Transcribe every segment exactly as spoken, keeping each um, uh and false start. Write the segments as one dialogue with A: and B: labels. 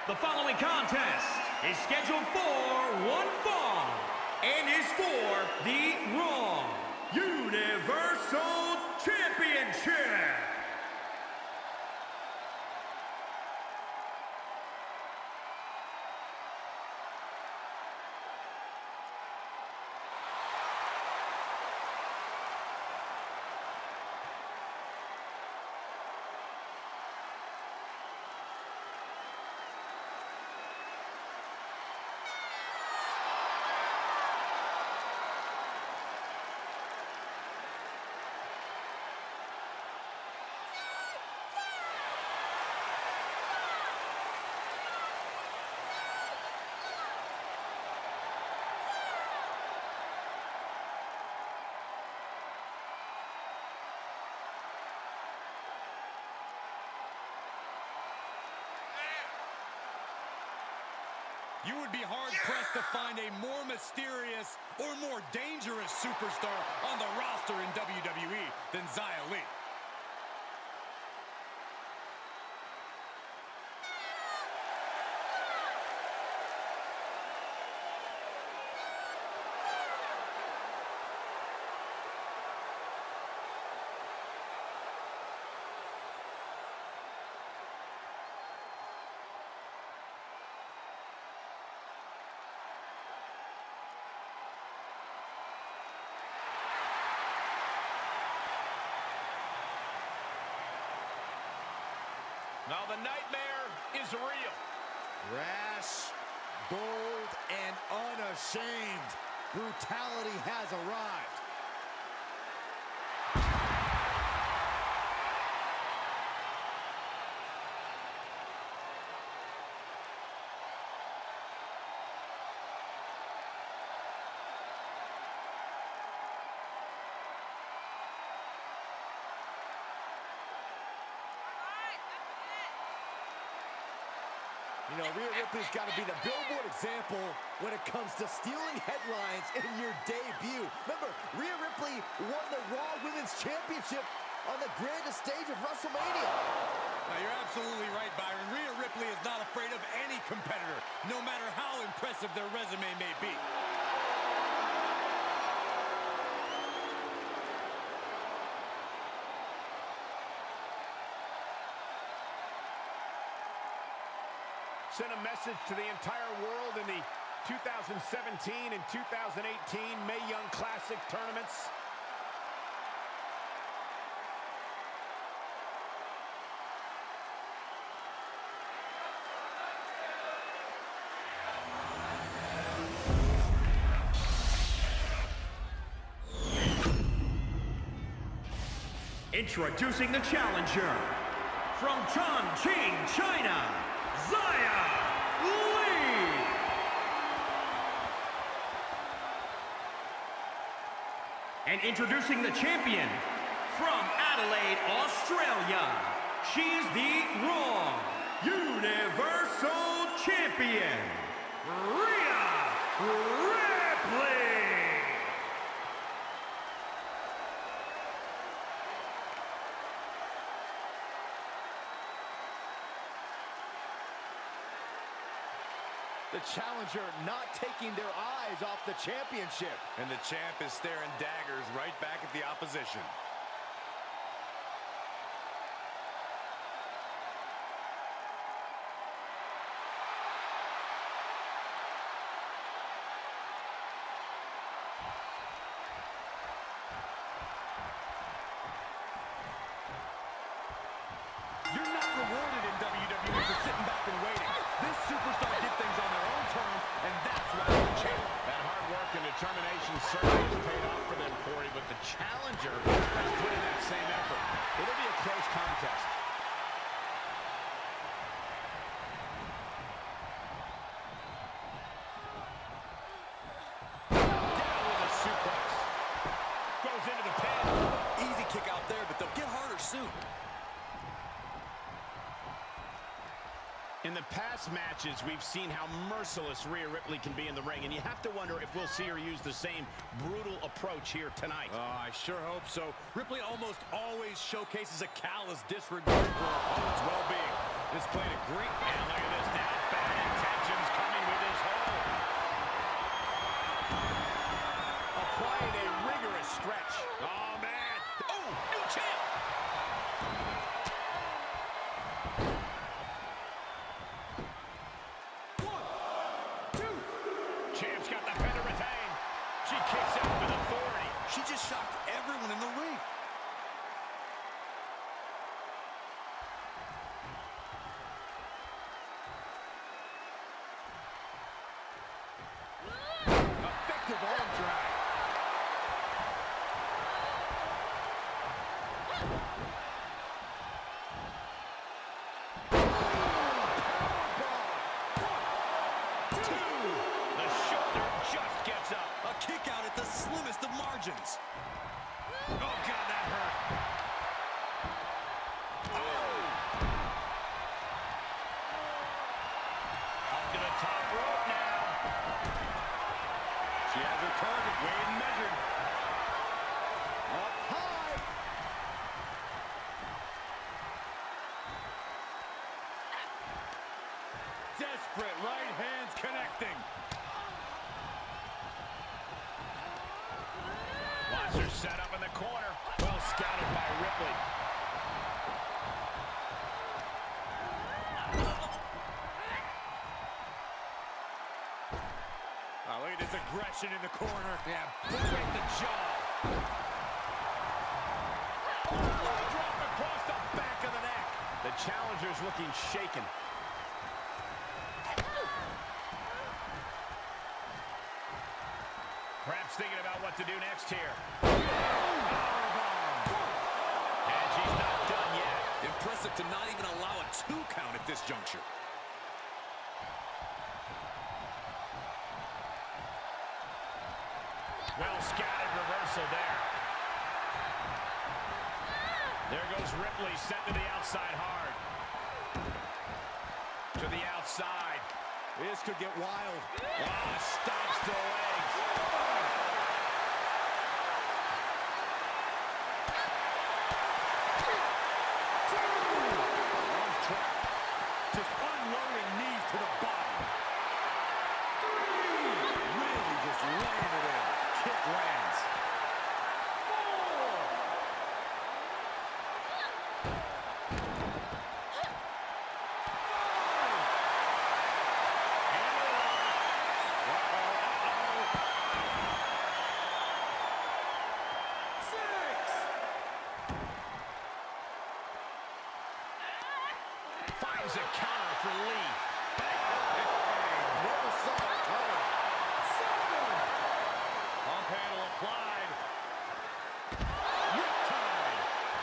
A: The following contest is scheduled for one fall and is for the Raw Universal Championship.
B: You would be hard-pressed to find a more mysterious or more dangerous superstar on the roster in W W E than Xia Li.
C: Now the nightmare is real.
D: Rash, bold, and unashamed. Brutality has arrived. You know, Rhea Ripley's got to be the billboard example when it comes to stealing headlines in your debut. Remember, Rhea Ripley won the Raw Women's Championship on the grandest stage of WrestleMania.
B: Now, you're absolutely right, Byron. Rhea Ripley is not afraid of any competitor, no matter how impressive their resume may be.
C: Sent a message to the entire world in the two thousand seventeen and two thousand eighteen Mae Young Classic tournaments.
A: Introducing the challenger from Chongqing, China, Xia Li. And introducing the champion from Adelaide, Australia, she's the Raw Universal Champion, Rhea Ripley.
D: The challenger not taking their eyes off the championship.
B: And the champ is staring daggers right back at the opposition.
D: You're not rewarded in W W E for sitting back and waiting. This superstar did things on their own terms, and that's why they're champ.
C: That hard work and determination certainly has paid off for them, Corey, but the challenger has put in that same effort. It'll be a close contest. Down with a suplex. Goes into the pin.
B: Easy kick out there, but they'll get harder soon.
C: In the past matches, we've seen how merciless Rhea Ripley can be in the ring, and you have to wonder if we'll see her use the same brutal approach here tonight.
B: Oh, I sure hope so. Ripley almost always showcases a callous disregard for her opponent's well-being. Displaying a great... And look at this now. shocked everyone in the ring.
C: Effective arm drag. The shoulder just gets up.
B: A kick out at the slimmest of margins.
C: Oh, God, that hurt. Oh! Up to the top rope now. She has her target weighed and measured.
D: Up high.
C: Desperate right hands connecting. Watch her set up in the corner. Well scouted by Ripley. Oh, look at this aggression in the corner. Yeah, break the jaw. Oh, drop across the back of the neck. The challenger's looking shaken. Perhaps thinking about what to do next here. And she's not done yet.
B: Impressive to not even allow a two count at this juncture.
C: Well scattered reversal there. There goes Ripley, sent to the outside hard. To the outside.
D: This could get wild.
C: Wow, stops the legs. Arms trapped. Just unloading knees to the body.
D: Really just laying it in.
C: Kick lands. Finds a counter for Lee.
D: Never saw it coming.
C: Seven. Pump handle applied. Riptide.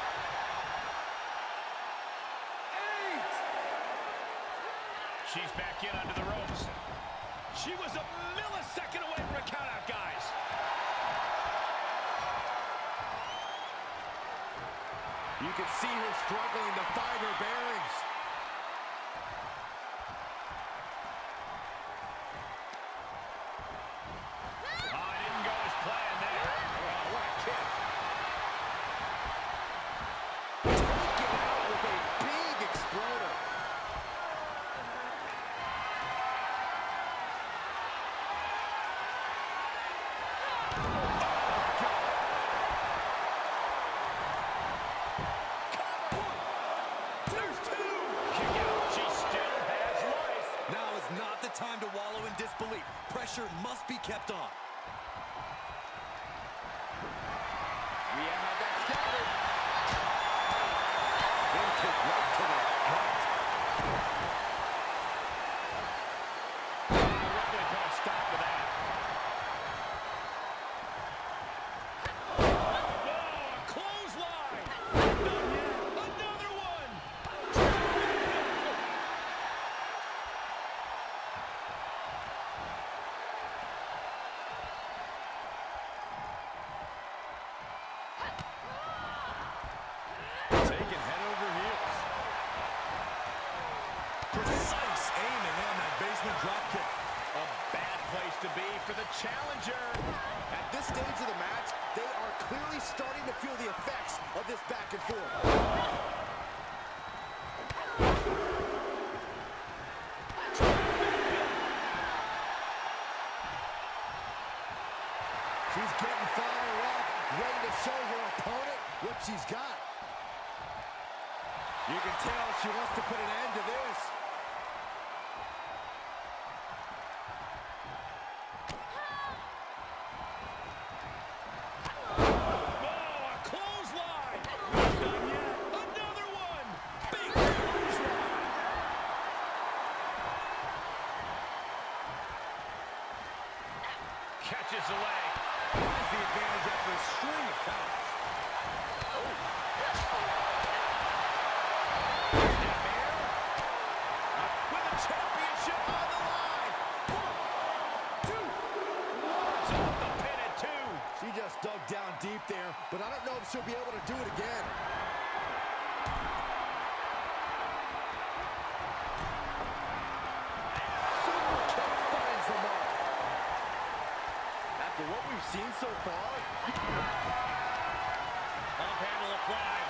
C: Eight. She's back in under the ropes. She was a millisecond away from a countout, guys.
D: You can see her struggling to find her bearings.
C: Oh, it didn't go as planned there. Oh, what a kick.
D: Taken out with a big exploder.
C: There's two. Kick out. She still has life.
B: Now is not the time to wallow in disbelief. Pressure must be kept on.
D: Yeah, how that scattered. Then kick right to the gut.
C: Ripley put a stop to that. Oh, a clothesline. Not yet. Another one. Taking head over heels.
B: Precise aiming on that basement drop kick.
C: A bad place to be for the challenger.
D: At this stage of the match, they are clearly starting to feel the effects of this back and forth. She's getting fired up, ready to show her opponent what she's got. You can tell she wants to put an end to this.
C: catches the leg.
D: Has the advantage after a string of counts. Oh. With the championship on the line. One, two.
C: It's off the pin at two.
D: She just dug down deep there, but I don't know if she'll be able to do it again. Super kick finds the mark. After what we've seen so far,
A: Pump handle applied.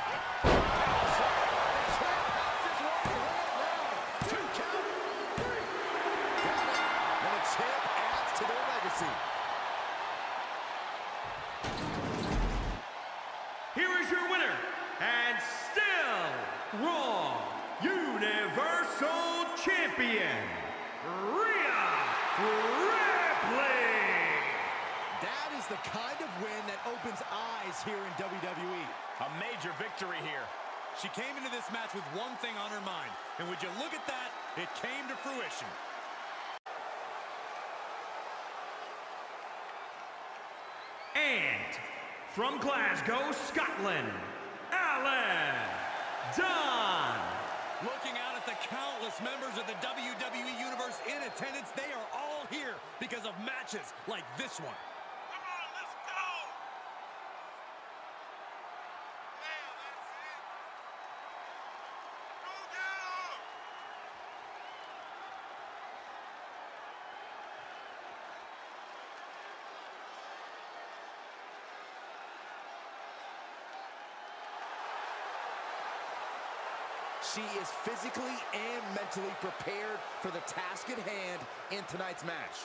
D: two count, three. Got it. And the champ adds to their legacy.
A: Here is your winner, and still Raw Universal Champion, Rhea Ripley.
D: That is the kind of win that opens eyes here in W W E.
C: A major victory here.
B: She came into this match with one thing on her mind, and would you look at that, it came to fruition.
A: And from Glasgow, Scotland, Alan Dunn.
B: Looking out at the countless members of the W W E Universe in attendance, they are all here because of matches like this one.
E: Come on, let's go! Damn, that's it! Go get 'em!
D: She is physically and mentally prepared for the task at hand in tonight's match.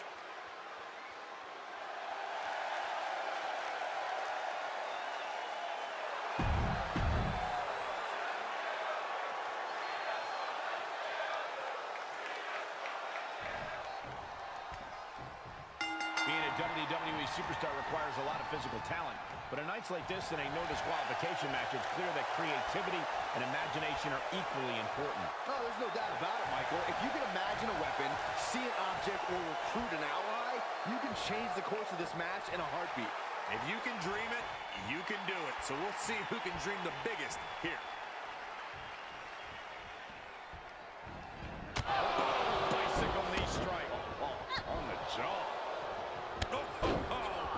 C: Being a W W E superstar requires a lot of physical talent, but in nights like this in a no disqualification match, it's clear that creativity and imagination are equally important.
D: Oh, there's no doubt about it, Michael. If you can imagine a weapon, see an object, or recruit an ally, you can change the course of this match in a heartbeat.
B: If you can dream it, you can do it. So we'll see who can dream the biggest here.
C: Bicycle knee strike.
B: Oh, on the jaw. Oh, oh, oh.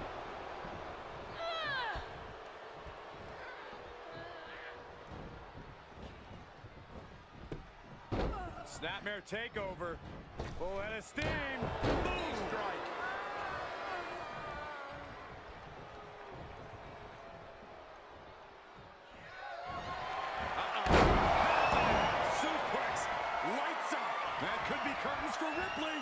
B: Snapmare takeover. Full head of steam. Boom. Strike. Uh-oh. Suplex. Lights out. That could be curtains for Ripley.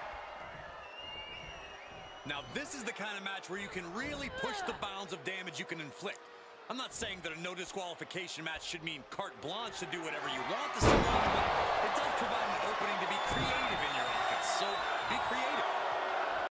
B: Now, this is the kind of match where you can really push the bounds of damage you can inflict. I'm not saying that a no disqualification match should mean carte blanche to do whatever you want to someone, but it does provide